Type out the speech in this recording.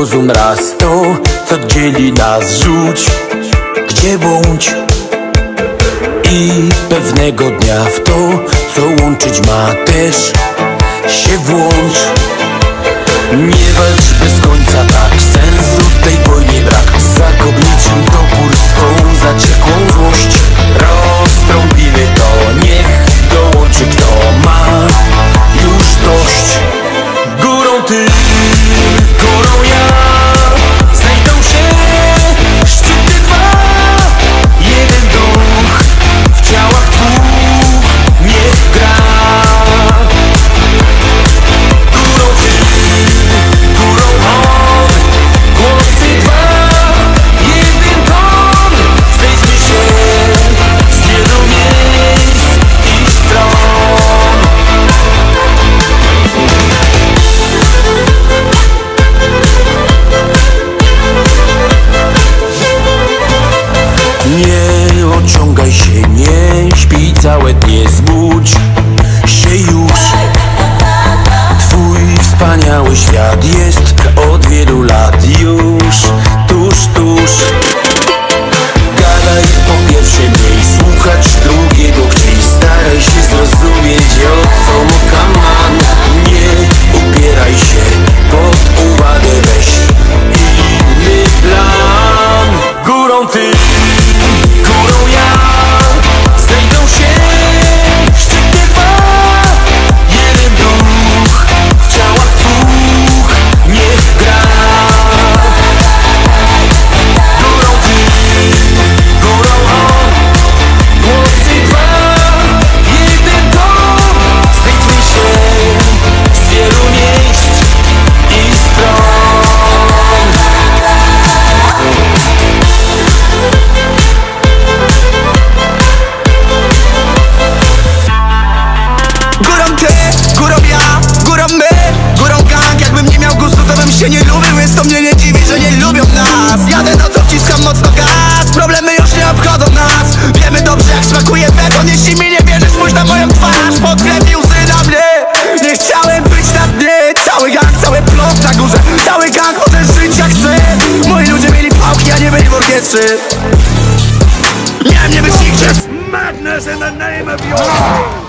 Zrozum raz to, co dzieli nas, rzuć gdzie bądź. I pewnego dnia w to, co łączyć ma, też się włącz. Nie walcz bez końca, tak sensu tej wojnie brak. Zakop niczym topór swą zaciekłą złość. Roztrąbimy to, niech dołączy kto ma już dość. Górą ty, górą ja, znajdą się szczyty dwa. Jeden duch w ciałach dwóch niech gra. Górą ty, górą on, głosy dwa. Jeden ton, zejdźmy się z wielu miejsc i stron. Nie ociągaj się, nie śpij całe dnie, zbudź się już. Twój wspaniały świat jest od wielu lat już tuż, tuż. Gadaj po pierwsze mniej, słuchać drugiego chciej. Staraj się zrozumieć, o co mu kaman. Nie upieraj się, pod uwagę weź inny plan. Górą ty, górą ja, znajdą się szczyty dwa. Jeden duch w ciałach dwóch niech gra. Górą ty, górą on, głosy dwa. Jeden dom, zejdźmy się z wielu miejsc i stron. Górą ty, górą ja, górą my, górą gang. Jakbym nie miał gustu, to bym się nie lubił, więc to mnie nie dziwi, że nie lubią nas. Jadę nocą, wciskam mocno gaz, problemy już nie obchodzą nas. Wiemy dobrze jak smakuje beton, jeśli mi nie wierzysz, spójrz na moją twarz. Pod krew i łzy na mnie, nie chciałem być na dnie. Cały gang, cały plot na górze, cały gang może żyć jak chce. Moi ludzie mieli pałki, a nie byli w orkiestrze. Miałem nie być nigdzie. Madness in the name of your